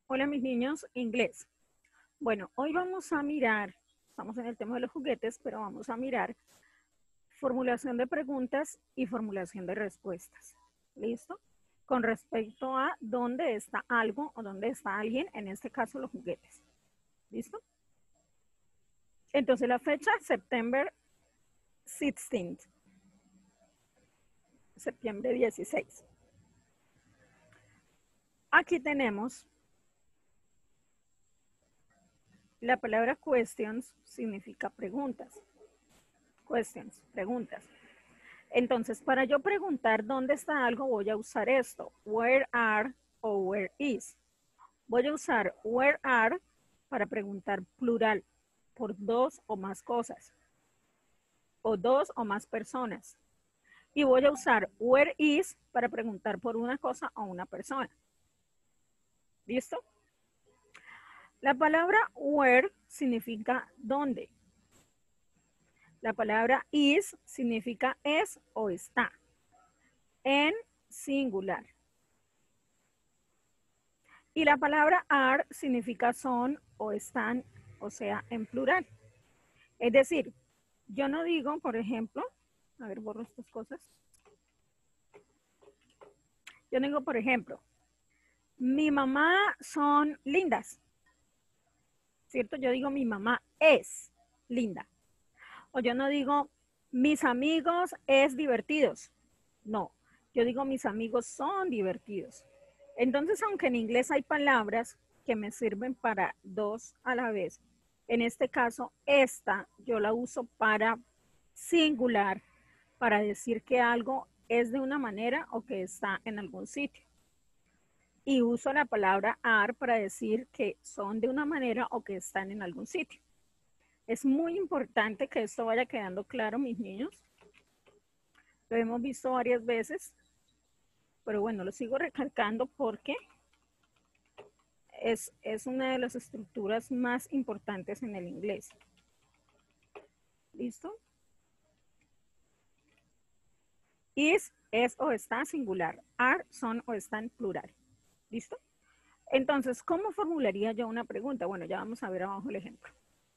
Hola mis niños, inglés. Bueno, hoy vamos a mirar, estamos en el tema de los juguetes, pero vamos a mirar formulación de preguntas y formulación de respuestas. ¿Listo? Con respecto a dónde está algo o dónde está alguien, en este caso los juguetes. ¿Listo? Entonces la fecha, September 16th. Septiembre 16. Aquí tenemos la palabra questions, significa preguntas. Questions, preguntas. Entonces, para yo preguntar dónde está algo, voy a usar esto. Where are o where is. Voy a usar where are para preguntar plural por dos o más cosas o dos o más personas. Y voy a usar where is para preguntar por una cosa o una persona. ¿Listo? La palabra where significa dónde. La palabra is significa es o está. En singular. Y la palabra are significa son o están, o sea, en plural. Es decir, yo no digo, por ejemplo, a ver, borro estas cosas. Yo digo, por ejemplo, mi mamá son lindas, ¿cierto? Yo digo, mi mamá es linda. O yo no digo, mis amigos es divertidos. No, yo digo, mis amigos son divertidos. Entonces, aunque en inglés hay palabras que me sirven para dos a la vez, en este caso, esta yo la uso para singular, para decir que algo es de una manera o que está en algún sitio. Y uso la palabra are para decir que son de una manera o que están en algún sitio. Es muy importante que esto vaya quedando claro, mis niños. Lo hemos visto varias veces, pero bueno, lo sigo recalcando porque es una de las estructuras más importantes en el inglés. ¿Listo? Is, es o está singular. Are, son o están plural. ¿Listo? Entonces, ¿cómo formularía yo una pregunta? Bueno, ya vamos a ver abajo el ejemplo.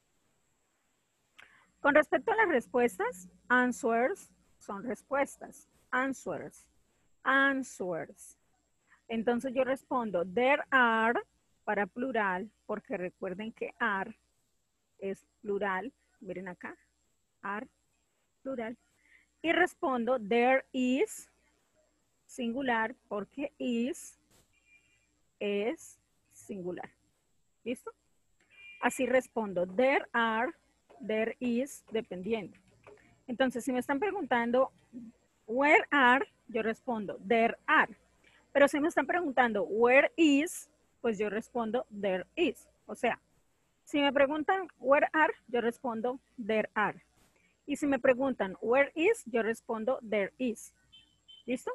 Con respecto a las respuestas, answers son respuestas. Answers. Answers. Entonces yo respondo, there are para plural, porque recuerden que are es plural. Miren acá, are, plural. Y respondo, there is, singular, porque is es singular. ¿Listo? Así respondo, there are, there is, dependiendo. Entonces, si me están preguntando, where are, yo respondo, there are. Pero si me están preguntando, where is, pues yo respondo, there is. O sea, si me preguntan, where are, yo respondo, there are. Y si me preguntan, where is, yo respondo, there is. ¿Listo?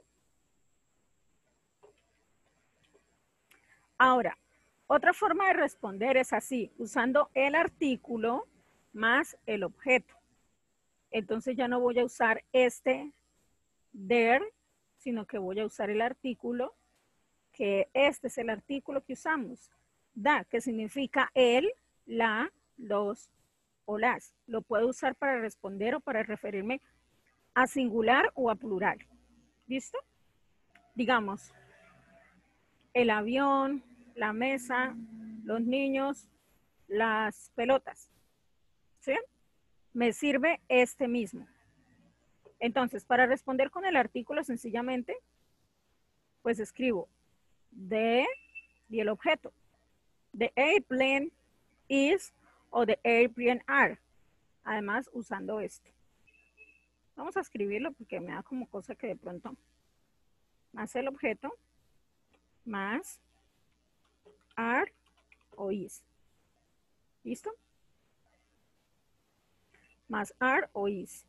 Ahora, otra forma de responder es así, usando el artículo más el objeto. Entonces ya no voy a usar este there, sino que voy a usar el artículo, que este es el artículo que usamos. Da, que significa el, la, los o las. Lo puedo usar para responder o para referirme a singular o a plural. ¿Listo? Digamos, el avión, la mesa, los niños, las pelotas. ¿Sí? Me sirve este mismo. Entonces, para responder con el artículo sencillamente, pues escribo the y el objeto. The airplane is o the airplane are. Además, usando esto. Vamos a escribirlo porque me da como cosa que de pronto más el objeto más are o is. ¿Listo? Más are o is.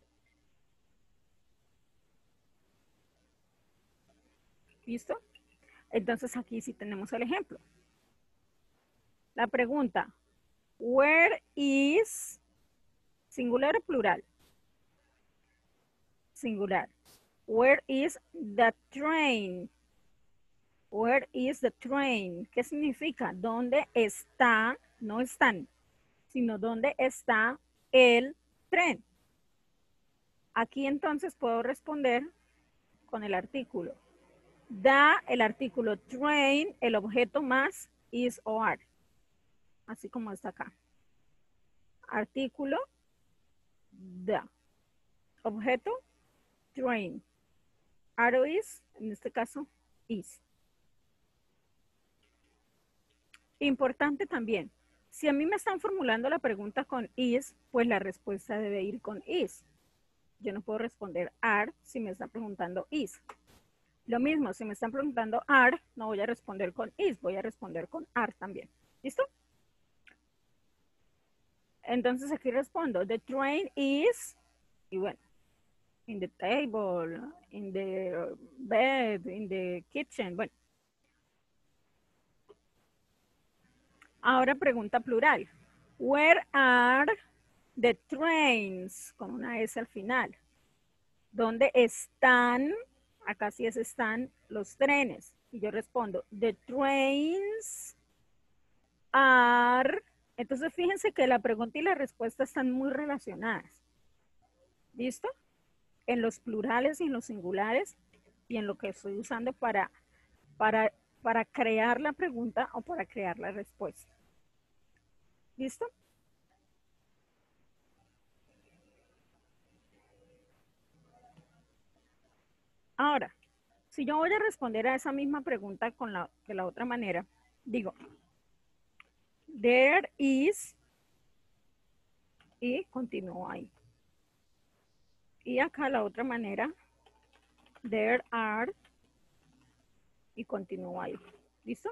¿Listo? Entonces aquí sí tenemos el ejemplo. La pregunta, where is, singular o plural? Singular. Where is the train? Where is the train? ¿Qué significa? ¿Dónde está? No están, sino ¿dónde está el tren? Aquí entonces puedo responder con el artículo. Da el artículo train, el objeto más is o are. Así como está acá. Artículo, da. Objeto, train. Are is, en este caso, is. Importante también. Si a mí me están formulando la pregunta con is, pues la respuesta debe ir con is. Yo no puedo responder are si me están preguntando is. Lo mismo, si me están preguntando are, no voy a responder con is, voy a responder con are también. ¿Listo? Entonces aquí respondo, the train is, y bueno, in the table, in the bed, in the kitchen, bueno. Ahora pregunta plural. Where are the trains? Con una S al final. ¿Dónde están? Acá sí es están los trenes. Y yo respondo, the trains are. Entonces fíjense que la pregunta y la respuesta están muy relacionadas. ¿Listo? En los plurales y en los singulares y en lo que estoy usando para crear la pregunta o para crear la respuesta. ¿Listo? Ahora, si yo voy a responder a esa misma pregunta de la otra manera, digo, there is, y continúo ahí. Y acá la otra manera, there are, y continúo ahí. ¿Listo?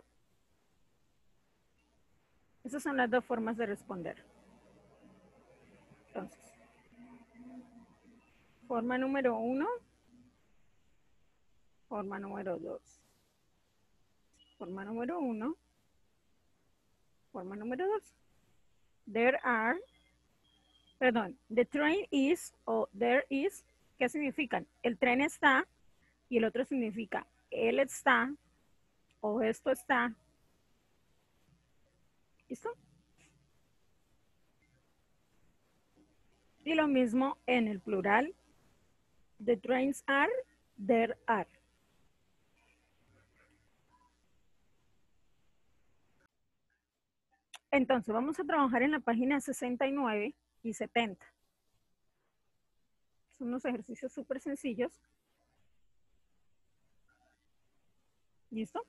Esas son las dos formas de responder. Entonces, forma número 1, forma número 2. Forma número 1, forma número 2. There are, perdón, the train is o there is, ¿qué significan? El tren está y el otro significa él está o esto está. ¿Listo? Y lo mismo en el plural. The trains are, there are. Entonces, vamos a trabajar en la página 69 y 70. Son unos ejercicios súper sencillos. ¿Listo?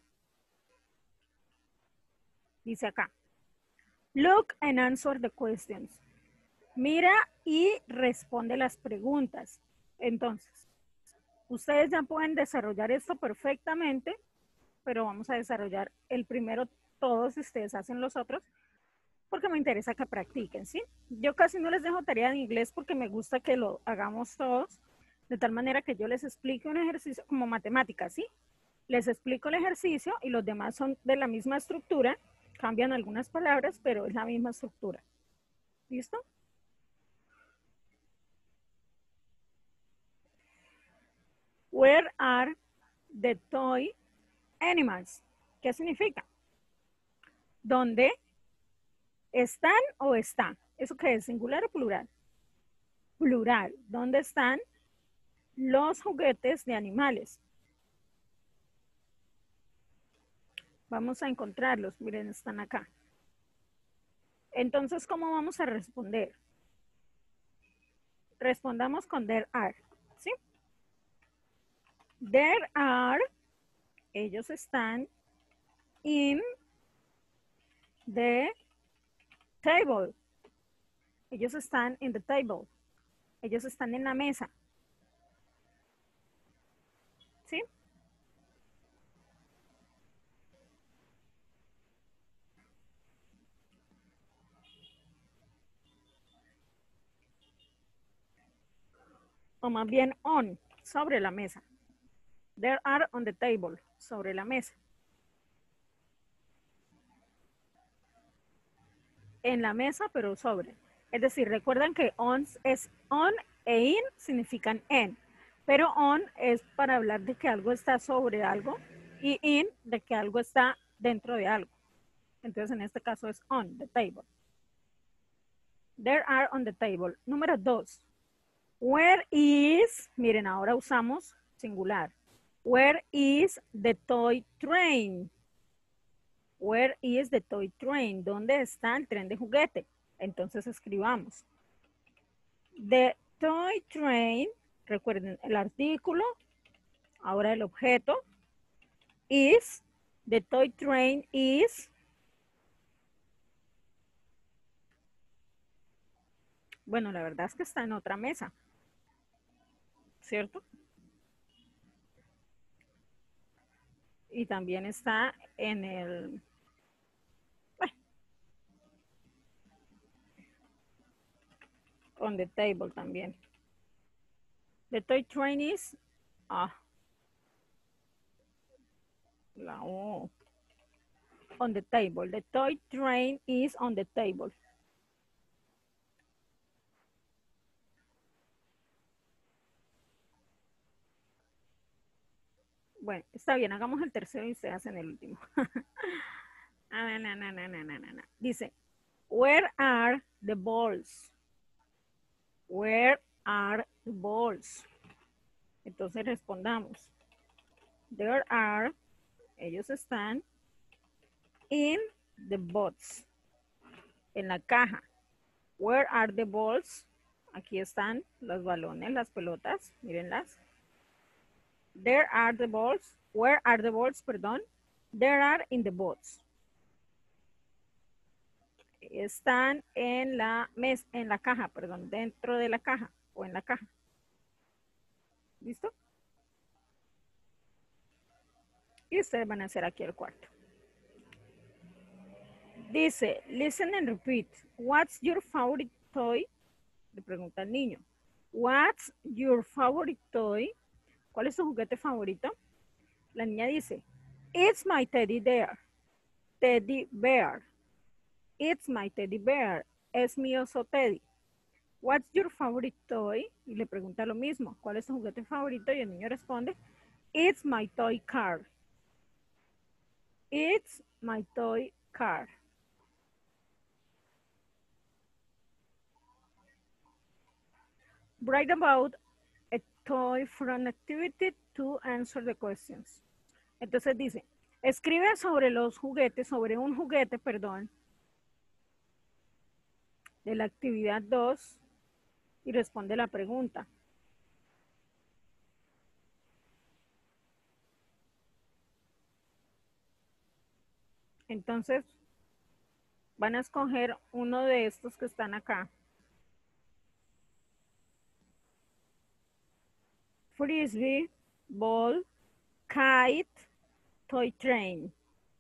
Dice acá. Look and answer the questions. Mira y responde las preguntas. Entonces, ustedes ya pueden desarrollar esto perfectamente, pero vamos a desarrollar el primero todos y ustedes hacen los otros, porque me interesa que practiquen, ¿sí? Yo casi no les dejo tarea en inglés porque me gusta que lo hagamos todos, de tal manera que yo les explique un ejercicio como matemáticas, ¿sí? Les explico el ejercicio y los demás son de la misma estructura, cambian algunas palabras, pero es la misma estructura. ¿Listo? Where are the toy animals? ¿Qué significa? ¿Dónde están o están? ¿Eso qué es? ¿Singular o plural? Plural. ¿Dónde están los juguetes de animales? Vamos a encontrarlos. Miren, están acá. Entonces, ¿cómo vamos a responder? Respondamos con there are, ¿sí? There are, ellos están in the table. Ellos están in the table. Ellos están en la mesa. ¿Sí? O más bien on, sobre la mesa. There are on the table, sobre la mesa. En la mesa, pero sobre. Es decir, recuerden que on es on e in significan en. Pero on es para hablar de que algo está sobre algo y in de que algo está dentro de algo. Entonces, en este caso es on the table. There are on the table. Número 2. Where is, miren, ahora usamos singular. Where is the toy train? Where is the toy train? ¿Dónde está el tren de juguete? Entonces escribamos. The toy train, recuerden el artículo, ahora el objeto, is, the toy train is, bueno, la verdad es que está en otra mesa, ¿cierto? Y también está en el, bueno, on the table también. The toy train is, la O. On the table. The toy train is on the table. Bueno, está bien, hagamos el tercero y ustedes hacen el último. Dice, where are the balls? Where are the balls? Entonces respondamos. There are, ellos están in the box, en la caja. Where are the balls? Aquí están los balones, las pelotas, mírenlas. There are the balls. Where are the balls? Perdón. There are in the box. Están en la mesa, en la caja, perdón, dentro de la caja o en la caja. ¿Listo? Y ustedes van a hacer aquí el cuarto. Dice, listen and repeat. What's your favorite toy? Le pregunta el niño. What's your favorite toy? ¿Cuál es su juguete favorito? La niña dice, it's my teddy bear. Teddy bear. It's my teddy bear. Es mi oso Teddy. What's your favorite toy? Y le pregunta lo mismo. ¿Cuál es su juguete favorito? Y el niño responde, it's my toy car. It's my toy car. Write about a toy from activity to answer the questions. Entonces dice, escribe sobre los juguetes, sobre un juguete, perdón, de la actividad 2 y responde la pregunta. Entonces, van a escoger uno de estos que están acá. Frisbee, ball, kite, toy train.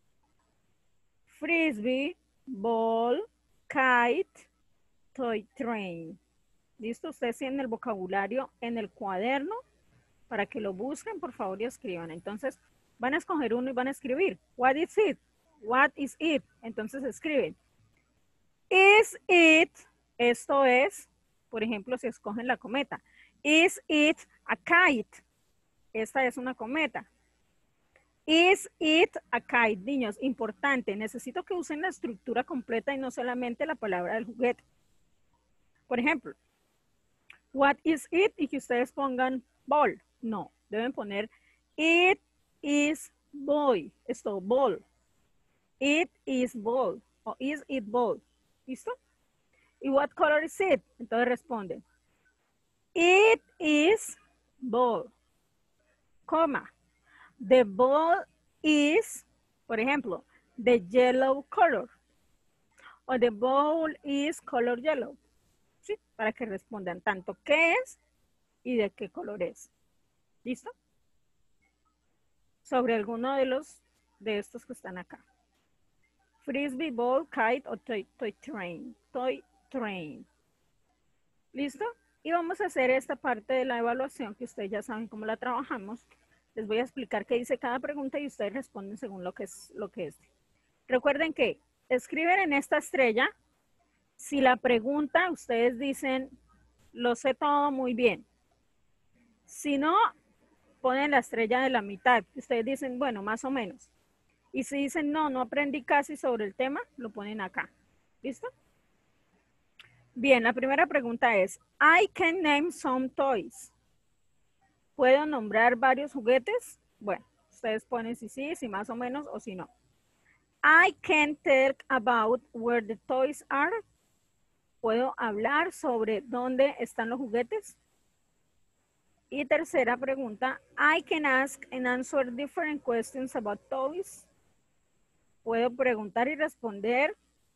Frisbee, ball, kite, toy train. ¿Listo? Ustedes tienen el vocabulario en el cuaderno para que lo busquen, por favor, y escriban. Entonces, van a escoger uno y van a escribir. What is it? What is it? Entonces escriben. Is it, esto es, por ejemplo, si escogen la cometa. Is it a kite? Esta es una cometa. Is it a kite? Niños, importante, necesito que usen la estructura completa y no solamente la palabra del juguete. Por ejemplo, what is it? Y que ustedes pongan ball. No, deben poner it is boy. Esto, ball. It is ball. O is it ball. ¿Listo? ¿Y what color is it? Entonces responden. It is ball. Coma. The ball is, por ejemplo, the yellow color. O the ball is color yellow. ¿Sí? Para que respondan tanto qué es y de qué color es. ¿Listo? Sobre alguno de estos que están acá. Frisbee, ball, kite o toy train. Toy train. ¿Listo? Y vamos a hacer esta parte de la evaluación que ustedes ya saben cómo la trabajamos. Les voy a explicar qué dice cada pregunta y ustedes responden según lo que es. Recuerden que escriben en esta estrella. Si la pregunta ustedes dicen, lo sé todo muy bien. Si no, ponen la estrella de la mitad. Ustedes dicen, bueno, más o menos. Y si dicen, no, no aprendí casi sobre el tema, lo ponen acá. ¿Listo? Bien, la primera pregunta es, I can name some toys. ¿Puedo nombrar varios juguetes? Bueno, ustedes ponen si sí, si más o menos o si no. I can talk about where the toys are. ¿Puedo hablar sobre dónde están los juguetes? Y tercera pregunta, I can ask and answer different questions about toys. ¿Puedo preguntar y responder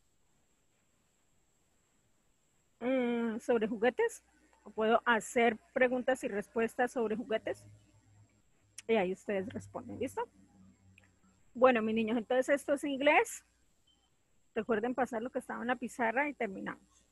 sobre juguetes? ¿O puedo hacer preguntas y respuestas sobre juguetes? Y ahí ustedes responden, ¿listo? Bueno, mis niños, entonces esto es inglés. Recuerden pasar lo que estaba en la pizarra y terminamos.